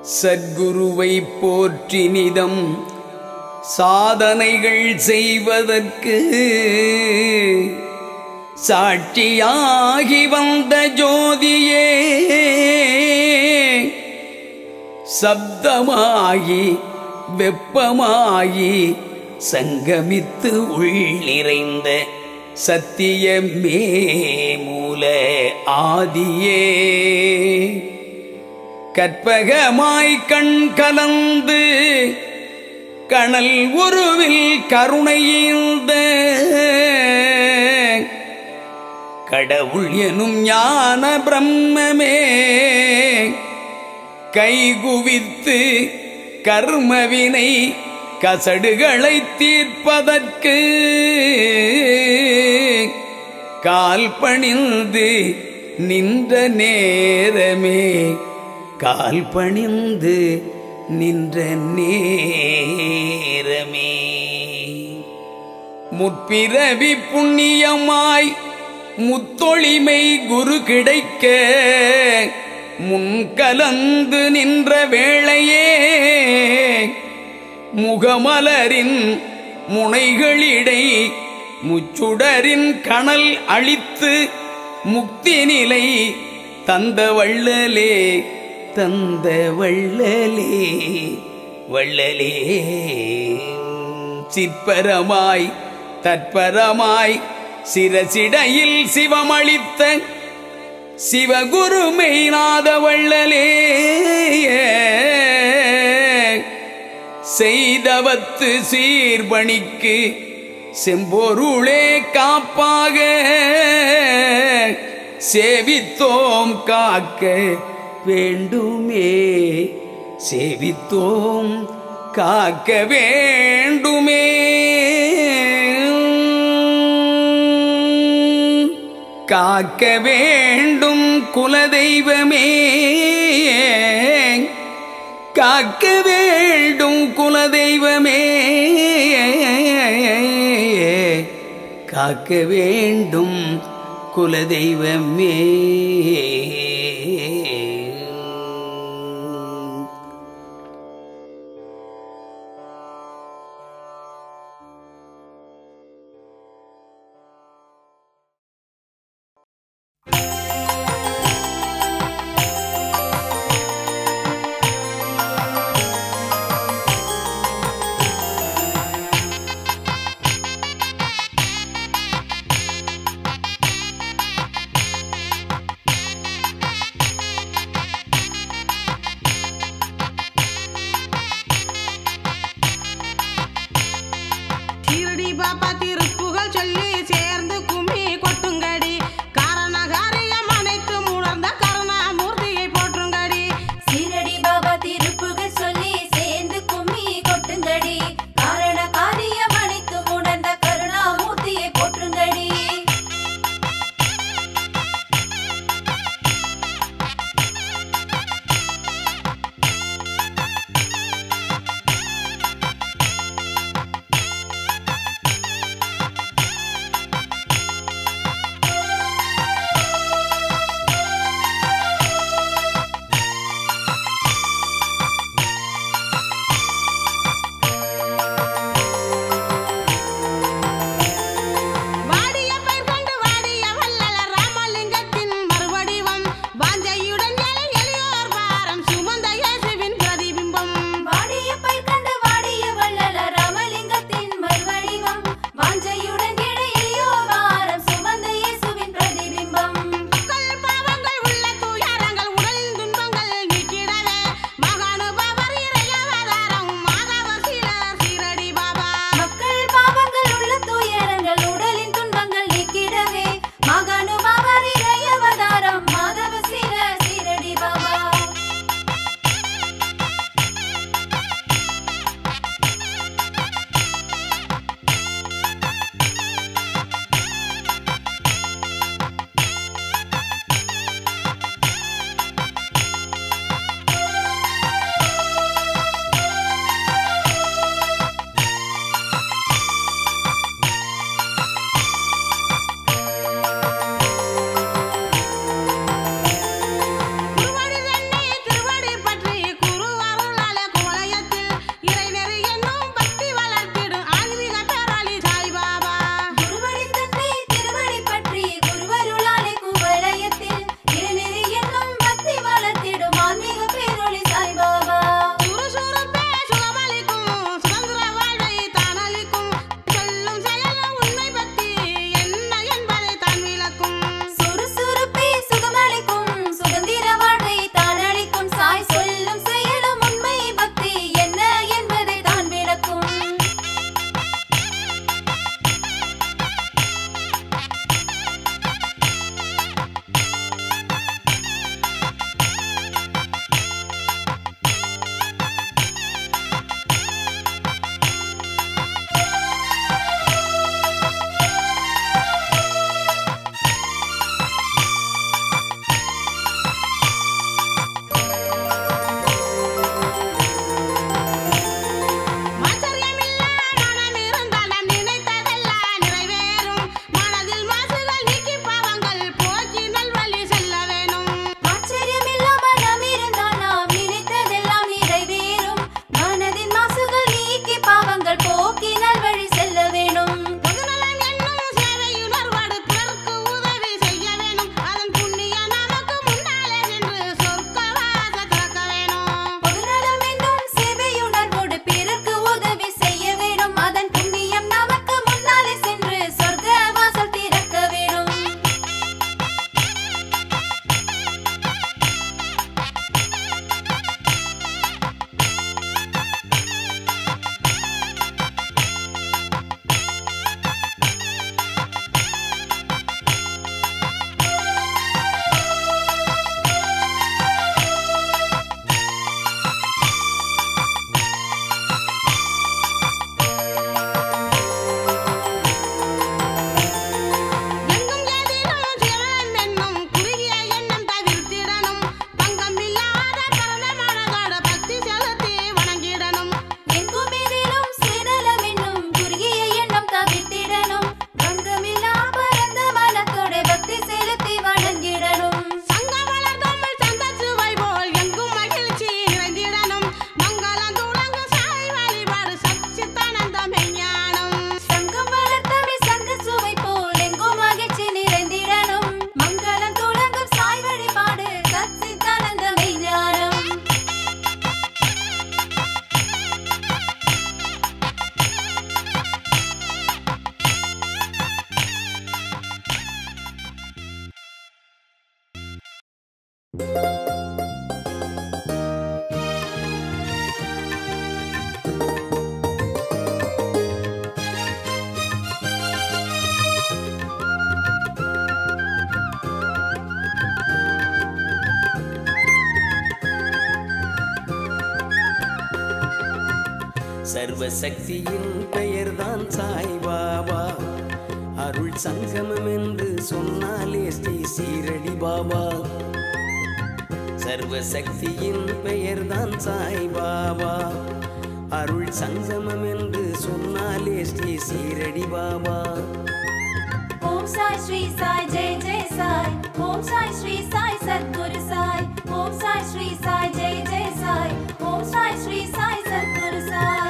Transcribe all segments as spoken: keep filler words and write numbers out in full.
சத்குருவை போற்றி நிதம் சாதனைகள் செய்வதற்கு சாட்சியாகி வந்த ஜோதியே சப்தமாகி வெப்பமாகி சங்கமித்து உள் நிறைந்த சத்தியமே மூல ஆதியே கற்பகமாய் கண் கலந்து கணல் உருவில் கருணையீந்த கடவுள் எனும் ஞான பிரம்மமே கைகுவித்து கர்மவினை கசடுகளை தீர்ப்பதற்கு கால் பணிந்து நின்ற நேரமே கால் பணிந்து நின்ற நேரமே முற்பிறவி புண்ணியமாய் முத்தொழிமை குரு கிடைக்க முன்கலந்து நின்ற வேளையே முகமலரின் முனைகளிடை முச்சுடரின் கணல் அழித்து முக்தி நிலை தந்த வள்ளலே தந்த வள்ளலே வள்ளலே சிற்பரமாய் தற்பரமாய் சிரசிடையில் சிவமளித்த சிவகுரு மெய்நாத வள்ளலே செய்தவத்து சீர்பணிக்கு செம்பொருளே காப்பாக சேவித்தோம் காக்க வேண்டுமே சேவித்தோம் காக்க வேண்டுமே காக்க வேண்டும் குலதெய்வமே காக்க வேண்டும் குலதெய்வமே காக்க வேண்டும் குலதெய்வமே சர்வசக்தியின் பெயர்தான் சாய்பாபா. அருள் சங்கமம் என்று சொன்னாலே ஸ்ரீ சீரடி பாபா. சர்வசக்தியின் பெயர்தான் சாய்பாபா. அருள் சங்கமம் என்று சொன்னாலே ஸ்ரீ சீரடி பாபா. ஓம் சாய் ஸ்ரீ சாய் ஜெய் ஜெய் சாய். ஓம் சாய் ஸ்ரீ சாய் சத்குரு சாய். ஓம் சாய் ஸ்ரீ சாய் ஜெய் ஜெய் சாய். ஓம் சாய் ஸ்ரீ சாய் சத்குரு சாய்.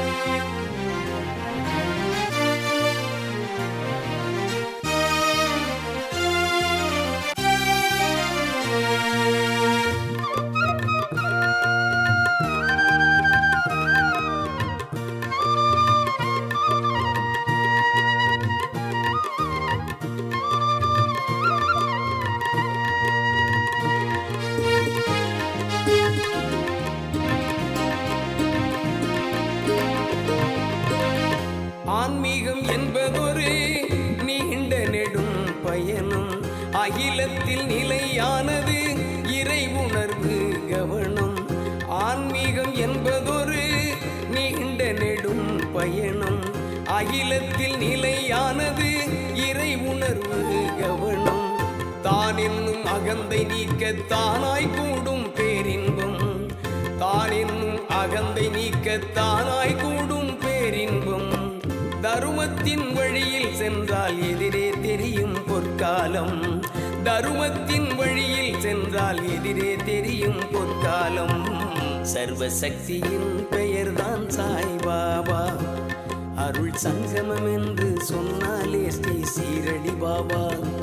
ஆன்மீகம் என்பதொரு நீண்ட நெடும் பயணம். அகிலத்தில் நிலையானது இறை உணர்வு கவனம். ஆன்மீகம் என்பதொரு நீண்ட நெடும் பயணம். அகிலத்தில் நிலையானது இறை உணர்வு கவனம். தான் என்னும் அகந்தை நீக்க தானாய் கூடும் பேரின்பம். தான் என்னும் அகந்தை நீக்க தானாய் கூடும் பேரின்பம். தருமத்தின் வழியில் சென்றால் எதிரே தெரியும் பொற்காலம். தருமத்தின் வழியில் சென்றால் எதிரே தெரியும் பொற்காலம். சர்வசக்தியின் பெயர்தான் சாய்பாபா. அருள் சங்கமம் என்று சொன்னாலே ஸ்ரீ சீரடி பாபா.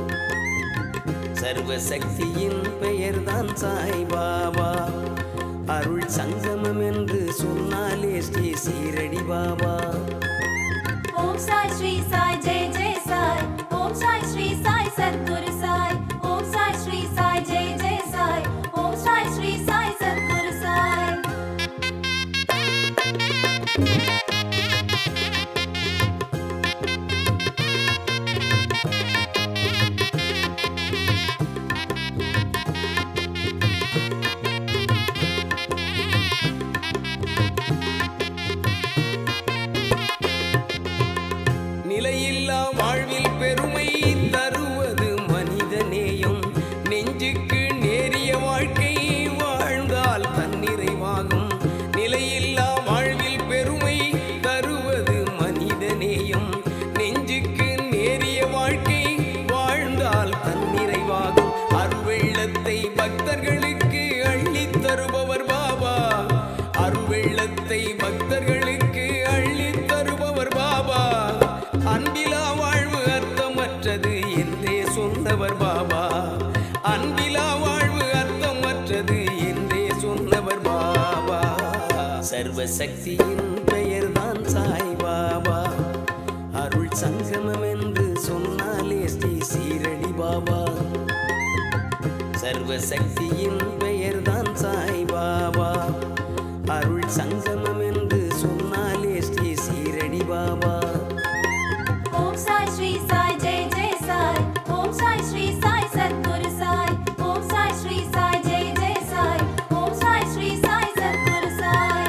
சர்வசக்தியின் பெயர்தான் சாய்பாபா. அருள் சங்கமம் என்று சொன்னாலே ஸ்ரீ சீரடி பாபா. ஓம் சாய் ஸ்ரீ சாய் ஜெய் ஜெய் சாய். ஓம் சாய் ஸ்ரீ சாய் சத்குரு சாய். ஓம் சாய் ஸ்ரீ சாய் ஜெய் ஜெய் சாய். ஓம் சாய் ஸ்ரீ சாய் சத்குரு சாய். நிலையில்லா வாழ்வில் பெருமை தருவது மனித நேயம். நெஞ்சுக்கு நேரிய வாழ்க்கை வாழ்ந்தால் தன்னிறைவாகும். நிலையில்லா வாழ்வில் பெருமை தருவது மனித நேயம். நெஞ்சுக்கு நேரிய வாழ்க்கை வாழ்ந்தால் தன்னிறைவாகும். அருள்வெள்ளத்தை பக்தர்களுக்கு அள்ளித் தருபவர் பாபா. அருள்வெள்ளத்தை பக்தர்களுக்கு அள்ளித் தருபவர் பாபா. அன்பிலா வாழ்வு அர்த்தமற்றது என்றே சொன்னவர் பாபா. அன்பிலா வாழ்வு அர்த்தமற்றது என்றே சொன்னவர் பாபா. சர்வசக்தியின் பெயர்தான் சாய்பாபா. அருள் சங்கமம் என்று சொன்னாலே ஸ்ரீ சீரடி பாபா. சர்வசக்தியின் பெயர்தான் சாய்பாபா. அருள் சங்கமம் என்று சொன்னாலே ஸ்ரீ சீரடி பாபா. ஓம் சாய் ஸ்ரீ சாய் ஜெய் ஜெய் சாய். ஓம் சாய் ஸ்ரீ சாய் சத்குரு சாய். ஓம் சாய் ஸ்ரீ சாய் ஜெய் ஜெய் சாய். ஓம் சாய் ஸ்ரீ சாய் சத்குரு சாய்.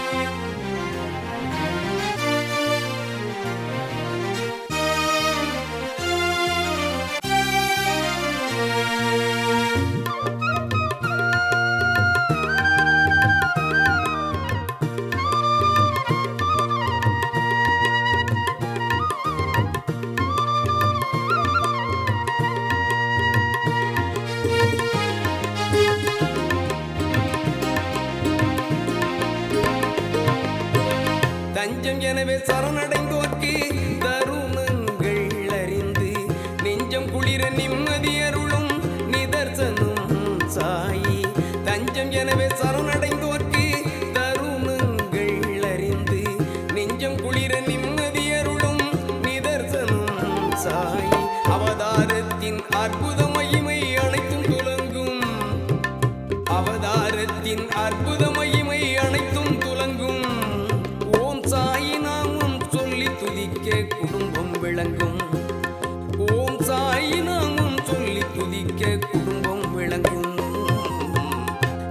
தஞ்சம் எனவே சரணடைந்தோர்க்கு தருணங்கள் அறிந்து நெஞ்சம் குளிர நிம்மதி அருளும் நிதர்சனம் சாயி. தஞ்சம் எனவே சரணடைந்தோர்க்கு தருணங்கள் அறிந்து நெஞ்சம் குளிர நிம்மதி அருளும் நிதர்சனம் சாயி. அவதாரத்தின் அற்புத மகிமை அனைத்தும் துலங்கும்.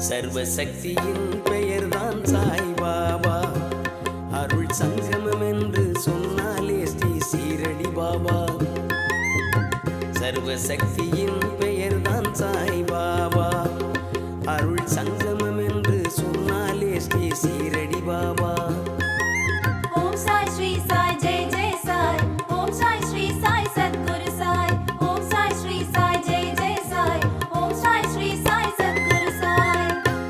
சர்வசக்தியின் பெயர்தான் சாய்பாபா. அருள் சங்கமம் என்று சொன்னாலே ஸ்ரீ சீரடி பாபா. சர்வசக்தியின் பெயர்தான் சாய்பாபா. அருள் சங்கமம் என்று சொன்னாலே ஸ்ரீ சீரடி பாபா. ஓம் சாய் ஸ்ரீ சாய் ஜெய் ஜெய் சாய். ஓம் சாய் ஸ்ரீ சாய் சத்குரு சாய். ஓம் சாய் ஸ்ரீ சாய் ஜெய் ஜெய் சாய். ஓம் சாய் ஸ்ரீ சாய் சத்குரு சாய்.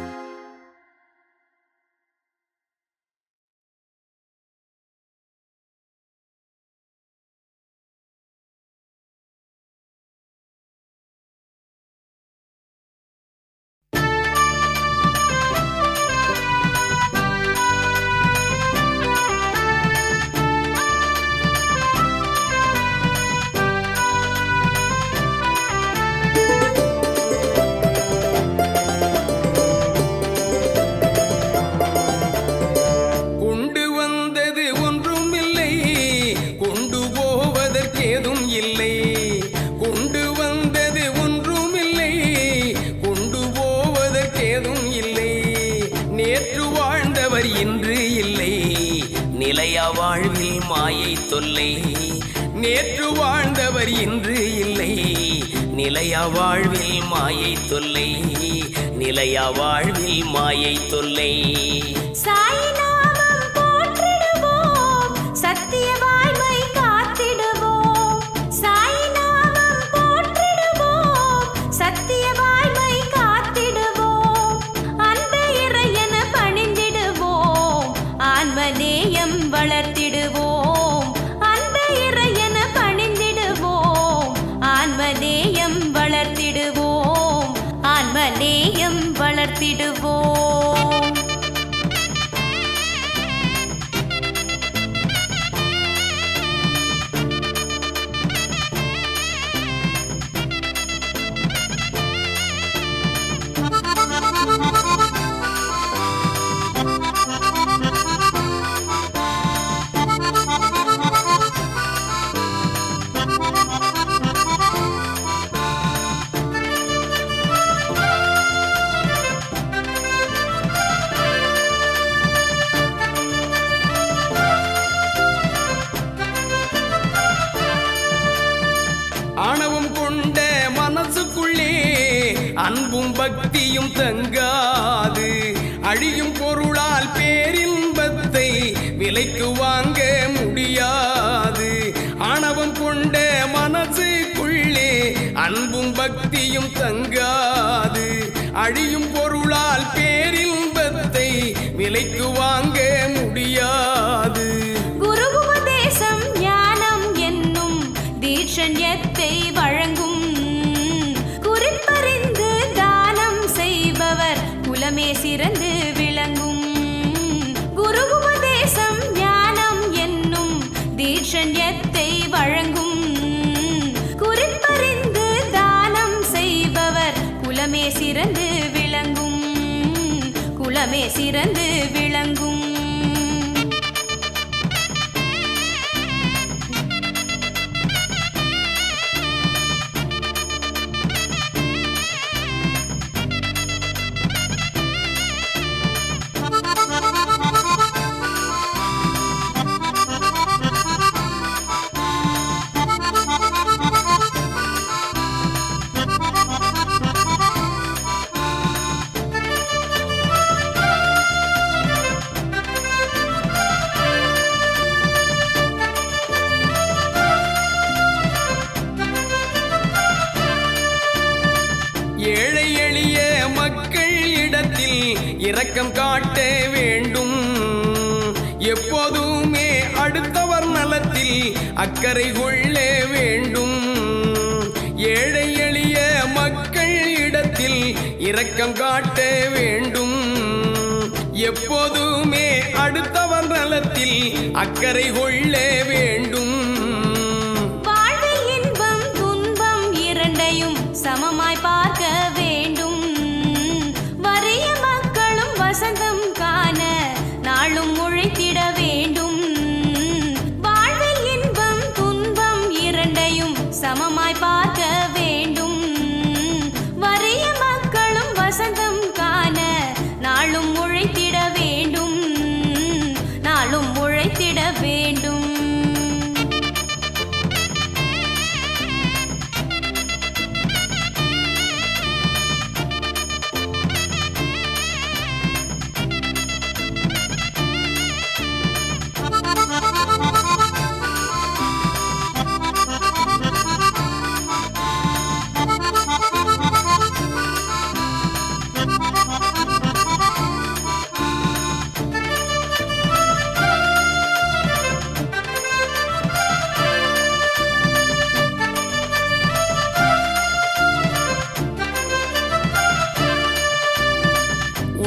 கொண்டு வந்தது ஒன்றும் இல்லை, கொண்டு போவதற்கேதும் இல்லை. கொண்டு வந்தது ஒன்றும் இல்லை, கொண்டு போவதற்கேதும் இல்லை. நேற்று வாழ்ந்தவர் இன்று இல்லை, நிலையா வாழ்வில் மாயை தொல்லை. நேற்று வாழ்ந்தவர் இன்று இல்லை, நிலையா வாழ்வில் மாயை தொல்லை. நிலையா வாழ்வில் மாயை தொல்லை. சாய் நாமம் போற்றிடுவோம், சத்திய வாய்மை காத்திடுவோம். சாய் நாமம் போற்றிடுவோம், சத்திய வாய்மை காத்திடுவோம். அன்பு இறையென பணிந்திடுவோம், ஆன்மநேயம் வளர்த்திடுவோம். அன்பு இறையென பணிந்திடுவோம், ஆன்மநேயம் வளர்த்திடுவோம். ஆன்மநேயம் வளர்த்திடுவோம். ஆணவம் கொண்ட மனசுக்குள்ளே அன்பும் பக்தியும் தங்காது. அழியும் பொருளால் பேரின்பத்தை விலைக்கு வாங்க முடியாது. ஆணவம் கொண்ட மனசுக்குள்ளே அன்பும் பக்தியும் தங்காது. அழியும் பொருளால் பேரின்பத்தை விலைக்கு வாங்க முடியாது. குரு உபதேசம் ஞானம் என்னும் தீட்சண்யத்தை வழங்கும். குறிப்பறிந்து தானம் செய்பவர் குலமே சிறந்து விளங்கும். குரு உபதேசம் ஞானம் என்னும் தீட்சண்யத்தை வழங்கும். குறிப்பறிந்து தானம் செய்பவர் குலமே சிறந்து விளங்கும். குலமே சிறந்து விளங்கும். ஏழை எளிய மக்கள் இடத்தில் இரக்கம் காட்ட வேண்டும். எப்போதுமே அடுத்தவர் நலத்தில் அக்கறை கொள்ள வேண்டும். ஏழை எளிய மக்கள் இடத்தில் இரக்கம் காட்ட வேண்டும். எப்போதுமே அடுத்தவர் நலத்தில் அக்கறை கொள்ள வேண்டும். வாழ்வில் இன்பம் துன்பம் இரண்டையும் சமமாய் பார்க்க வேண்டும். வறிய மக்களும் வசந்தம் காண நாளும் உழைத்திட வேண்டும். வாழ்வில் இன்பம் துன்பம் இரண்டையும் சமமாய் பார்க்க வேண்டும். வறிய மக்களும் வசந்தம் காண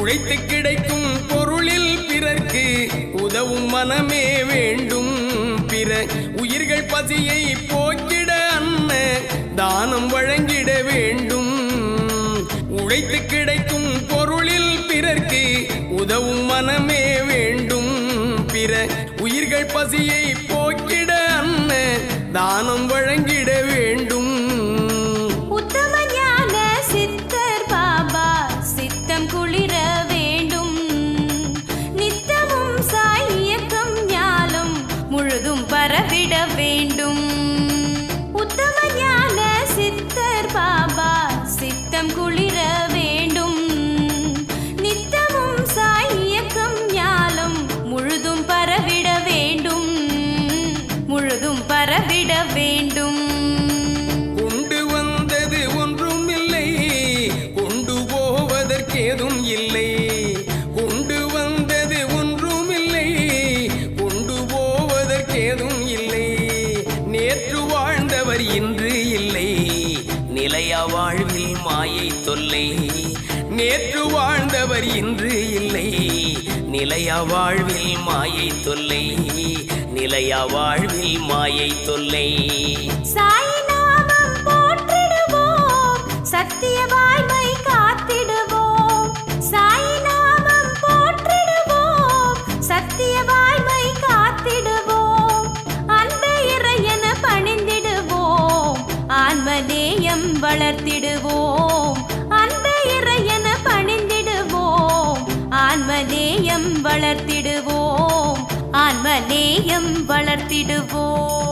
உழைத்து கிடைக்கும் பொருளில் பிறர்க்கு உதவும் மனமே வேண்டும். பிற உயிர்கள் பசியை போக்கிட அன்ன தானம் வழங்கிட வேண்டும். உழைத்து கிடைக்கும் பொருளில் பிறர்க்கு உதவும் மனமே வேண்டும். பிற உயிர்கள் பசியை போக்கிட அன்ன தானம் வழங்கிட வேண்டும். உத்தம ஞான சித்தர் பாபா சித்தம் குளிர வேண்டும். நித்தமும் சாய் இயக்கம் ஞானம் முழுதும் பரவிட வேண்டும். உத்தம ஞான சித்தர் பாபா சித்தம் குளிர வேண்டும். நித்தமும் சாய் இயக்கம் ஞானம் முழுதும் பரவிட வேண்டும். முழுதும் பரவிட வேண்டும். கொண்டு வந்தது ஒன்றும் இல்லை, கொண்டு போவதற்கேதும் இல்லை. கொண்டு வந்தது ஒன்றும் இல்லை, கொண்டு போவதற்கேதும் இல்லை. நேற்று வாழ்ந்தவர் இன்று இல்லை, நிலைய வாழ்வில் மாயை தொல்லை. நேற்று வாழ்ந்தவர் இன்று இல்லை, நிலைய வாழ்வில் மாயை தொல்லை. நிலைய வாழ்வில் மாயை தொல்லை. சாய் நாமம் போற்றிடுவோம், சத்திய வாய்மை காத்திடுவோம். சாய் நாமம் போற்றிடுவோம், சத்திய வாய்மை காத்திடுவோம். அன்பே இறையென பணிந்திடுவோம், ஆன்மநேயம் வளர்த்திடுவோம். அன்பே இறையென பணிந்திடுவோம், ஆன்மநேயம் வளர்த்திடுவோம். ஆன்மநேயம் வளர்த்திடுவோம்.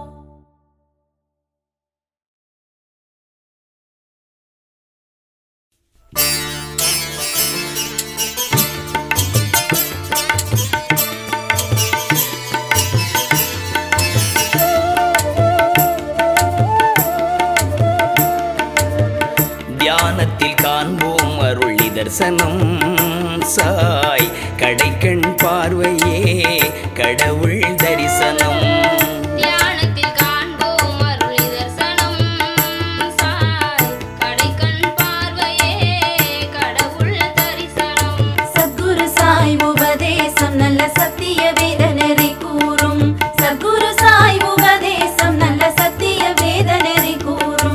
தியானத்தில் காண்போம் அருள் தரிசனம். சாய் கடைக்கண் பார்வையே கடவுள் தரிசனம். தியானத்தில் காண்போம் அருள் தரிசனம். சாய் கடைக்கண் பார்வையே கடவுள் தரிசனம். சத்குரு சாய் உபதேசம் நல்ல சத்திய வேத நெறி கூறும். சத்குரு சாய் உபதேசம் நல்ல சத்திய வேத நெறி கூறும்.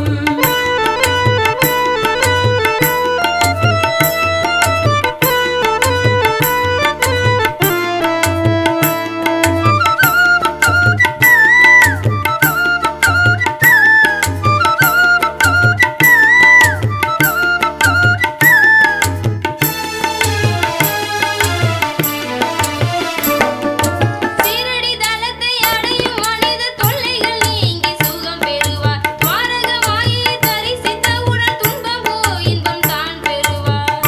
சீரடி தலத்தை அடையும் மனித தொல்லைகள் நீங்கி சுகம் பெறுவார். மாரகமாயை தரிசித்தவுடன் துன்பமோ இன்பம் தான் பெறுவார்.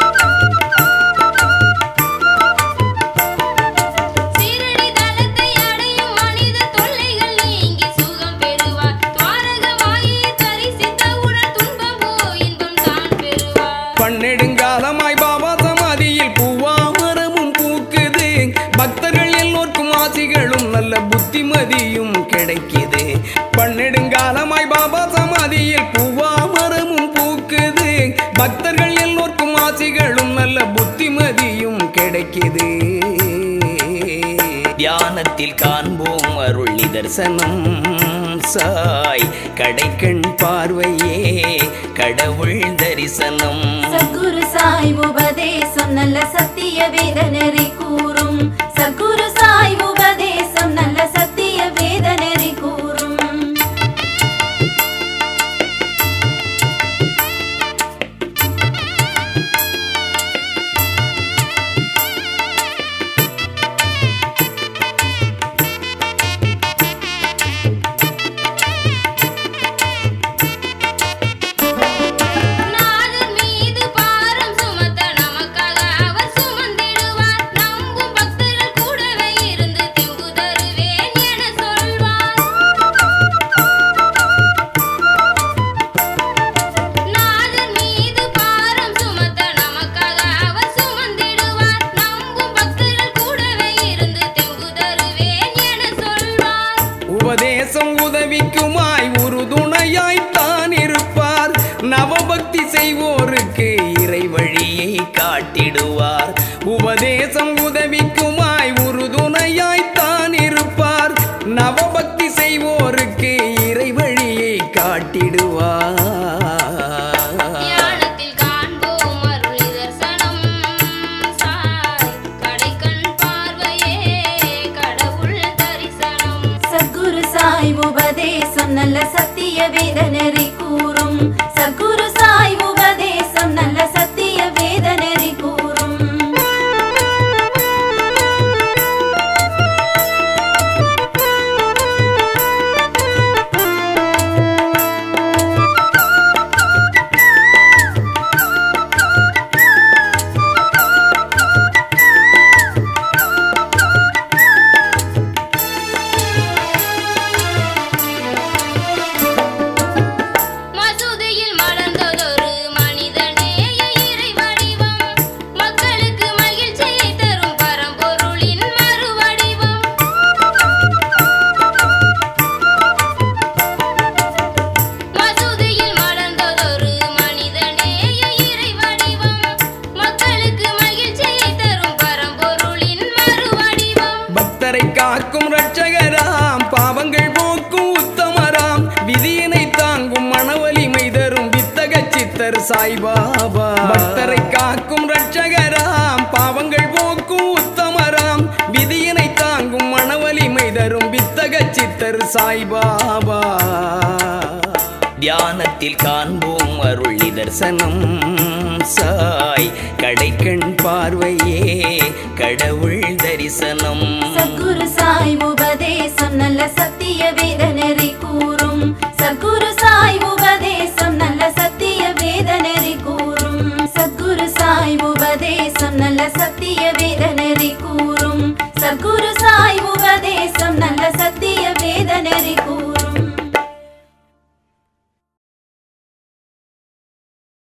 சீரடி தலத்தை அடையும் மனித தொல்லைகள் நீங்கி சுகம் பெறுவார். மாரகமாயை தரிசித்தவுடன் துன்பமோ இன்பம் தான் பெறுவார். பன்னெடுங்காலமாய் பாபா சமாதியில் பூவா மரமும் பூக்குது. பக்தர்கள் எல்லோருக்கும் ஆசிகளும் நல்ல புத்திமதியும் கிடைக்குது. பன்னெடுங்காலமாய் பாபா சமாதியில் பூவா மரமும் பூக்குது. பக்தர்கள் எல்லோருக்கும் ஆசிகளும் நல்ல புத்திமதியும் கிடைக்குது. தியானத்தில் காண்போம் அருள் தரிசனம். சாய் கடைக்கண் பார்வையே கடவுள் தரிசனம். சத்குரு சாய் உபதேசம் நல்ல சத்திய வேத நெறி கூறும். சத்குரு சாய் உபதேசம் நல்ல சத்திய வேத நெறி கூறும். நாதர் மீது பாரம் சுமத்த நமக்காக அவர் சுமந்திடுவார். நம்பும் பக்தர்கள் கூடவே இருந்து தெம்பு தருவேன் என சொல்வார். நாதர் மீது பாரம் சுமத்த நமக்காக அவர் சுமந்திடுவார். நம்பும் பக்தர்கள் கூடவே இருந்து தெம்பு தருவேன் என சொல்வார். உபதேசம் உதவிக்குமாய் உறுதுணையாய்த்தான் இருப்பார். நவபக்தி செய்வோருக்கு இறை வழியை காட்டிடுவார். உபதேசம் உதவிக்குமாய் உறுதுணையாய்த்தான் இருப்பார். நவபக்தி செய்வோருக்கு இறை வழியை காட்டிடுவார். ஞானத்தில் காண்போம் அருள் நிதர்சனம் சாய் கடைக்கண் பார்வையே கடவுள் தரிசனம். சத்குரு சாய் உபதேசம் நல்ல சத்திய வேத நெறி கூறும். சத்குரு சாய் உபதேசம் நல்ல சத்திய வேத நெறி கூறும். மசூதியில் மலர்ந்ததொரு மனிதநேய இறை வடிவம். மக்களுக்கு மகிழ்ச்சியை தரும் பரம்பொருளின் மறுவடிவம். மசூதியில் மலர்ந்ததொரு மனிதநேய இறை வடிவம். மக்களுக்கு மகிழ்ச்சியை தரும் பரம்பொருளின் மறுவடிவம். பக்தரை காக்கும் இரட்சகராம், பாவங்கள் போக்கும் உத்தமராம், விதியினை தாங்கும் மனவலிமை தரும் வித்தக சித்தர் சாய்பாபா. பக்தரை காக்கும் இரட்சகராம், பாவங்கள் போக்கும் உத்தமராம், விதியினை தாங்கும் மனவலிமை தரும் வித்தக சித்தர் சாய்பாபா. தியானத்தில் காண்போம் அருள் நிதர்சனம் சாய் கடைக்கண் பார்வையே கடவுள் தரிசனம். சத்குரு சாய் உபதேசம் நல்ல சத்திய வேத நெறி கூறும். சத்குரு